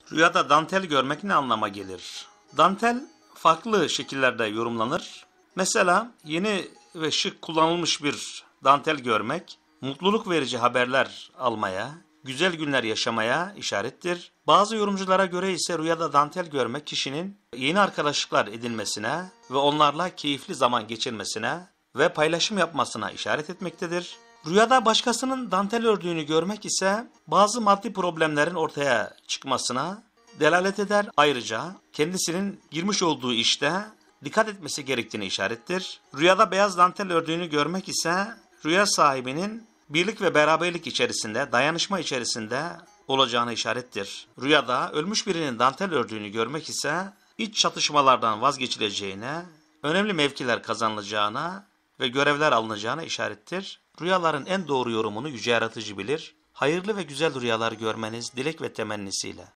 Rüyada dantel görmek ne anlama gelir? Dantel farklı şekillerde yorumlanır. Mesela yeni ve şık kullanılmış bir dantel görmek, mutluluk verici haberler almaya, güzel günler yaşamaya işarettir. Bazı yorumculara göre ise rüyada dantel görmek kişinin yeni arkadaşlıklar edinmesine ve onlarla keyifli zaman geçirmesine ve paylaşım yapmasına işaret etmektedir. Rüyada başkasının dantel ördüğünü görmek ise bazı maddi problemlerin ortaya çıkmasına delalet eder. Ayrıca kendisinin girmiş olduğu işte dikkat etmesi gerektiğini işarettir. Rüyada beyaz dantel ördüğünü görmek ise rüya sahibinin birlik ve beraberlik içerisinde, dayanışma içerisinde olacağını işarettir. Rüyada ölmüş birinin dantel ördüğünü görmek ise iç çatışmalardan vazgeçileceğine, önemli mevkiler kazanılacağına ve görevler alınacağına işarettir. Rüyaların en doğru yorumunu Yüce Yaratıcı bilir. Hayırlı ve güzel rüyalar görmeniz dilek ve temennisiyle.